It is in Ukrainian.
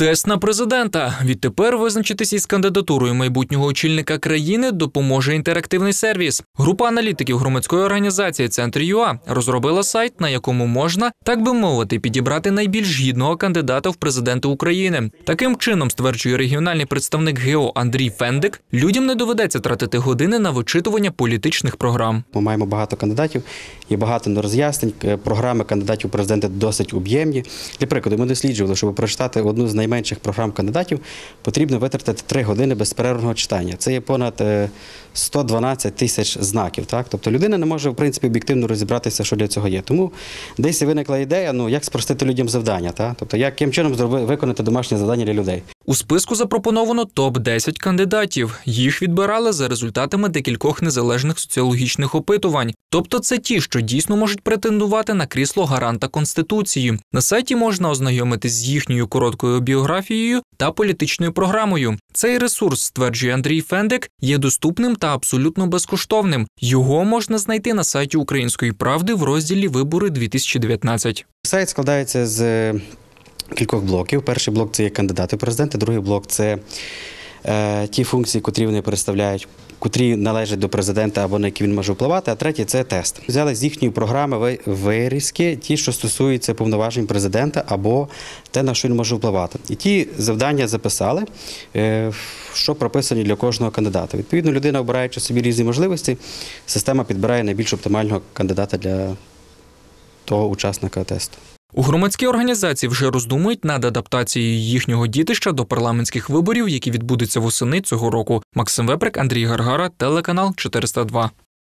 Тест на президента. Відтепер визначитись із кандидатурою майбутнього очільника країни допоможе інтерактивний сервіс. Група аналітиків громадської організації «Центр.ЮА» розробила сайт, на якому можна, так би мовити, підібрати найбільш гідного кандидата в президенти України. Таким чином, стверджує регіональний представник ГО Андрій Фендик, людям не доведеться тратити години на вичитування політичних програм. Ми маємо багато кандидатів, є багато нероз'яснень, програми кандидатів у президенти досить об'ємні. Для прикладу, ми досліджували, щоб прочитати одну з найменших програм кандидатів, потрібно витратити 3 години безперервного читання. Це є понад 112 тисяч знаків. Так? Тобто людина не може, в принципі, об'єктивно розібратися, що для цього є. Тому десь і виникла ідея, як спростити людям завдання. Так? Тобто, яким чином виконати домашнє завдання для людей. У списку запропоновано топ-10 кандидатів. Їх відбирали за результатами декількох незалежних соціологічних опитувань. Тобто це ті, що дійсно можуть претендувати на крісло гаранта Конституції. На сайті можна ознайомитись з їхньою короткою біографією та політичною програмою. Цей ресурс, стверджує Андрій Фендик, є доступним та абсолютно безкоштовним. Його можна знайти на сайті «Української правди» в розділі «Вибори-2019». Сайт складається з кількох блоків. Перший блок – це є кандидати в президенти, другий блок – це ті функції, котрі вони представляють, котрі належать до президента або на які він може впливати, а третій – це тест. Взяли з їхньої програми вирізки, ті, що стосуються повноважень президента або те, на що він може впливати. І ті завдання записали, що прописані для кожного кандидата. Відповідно, людина, обираючи собі різні можливості, система підбирає найбільш оптимального кандидата для того учасника тесту. У громадській організації вже роздумують над адаптацією їхнього дітища до парламентських виборів, які відбудуться восени цього року. Максим Веприк, Андрій Гаргара, телеканал 402.